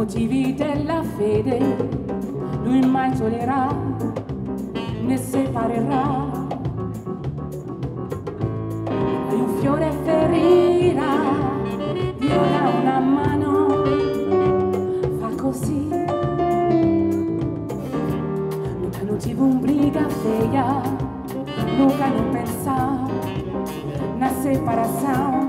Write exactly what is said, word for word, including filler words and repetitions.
motivi della fede, lui mai toglierà né separerà. Hai un fiore ferirà, Dio dà una mano, fa così. Luca non tive un briga feia, Luca non pensa na separação.